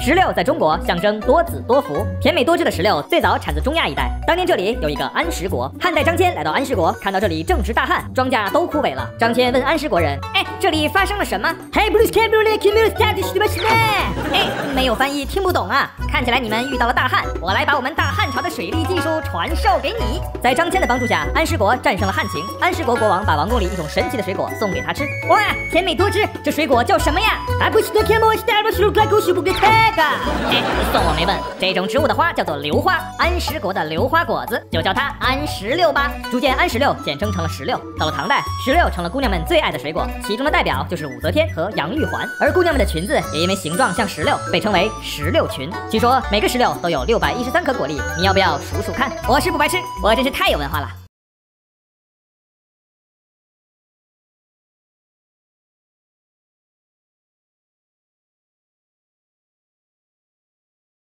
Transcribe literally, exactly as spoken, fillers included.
石榴在中国象征多子多福，甜美多汁的石榴最早产自中亚一带。当年这里有一个安石国，汉代张骞来到安石国，看到这里正值大旱，庄稼都枯萎了。张骞问安石国人：“哎，这里发生了什么？”哎，没有翻译，听不懂啊。看起来你们遇到了大旱，我来把我们大汉朝的水利技术传授给你。在张骞的帮助下，安石国战胜了旱情。安石国国王把王宫里一种神奇的水果送给他吃。哇，甜美多汁，这水果叫什么呀？哎，送我没问。这种植物的花叫做榴花，安石国的榴花果子就叫它安石榴吧。逐渐安石榴简称成了石榴。到了唐代，石榴成了姑娘们最爱的水果，其中的代表就是武则天和杨玉环，而姑娘们的裙子也因为形状像石榴，被称为石榴裙。据说每个石榴都有六百一十三颗果粒，你要不要数数看？我是不白痴，我真是太有文化了。